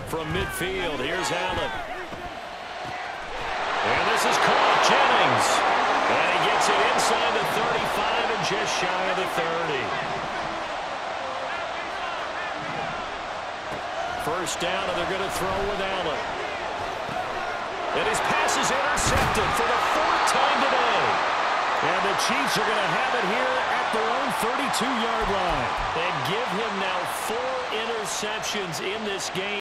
from midfield. Here's Allen. And this is caught. Jennings. And he gets it inside the 35 and just shy of the 30. First down, and they're going to throw with Allen. And his pass is intercepted for the 4th time today. And the Chiefs are going to have it here at their own 32-yard line. And give him now 4 interceptions in this game.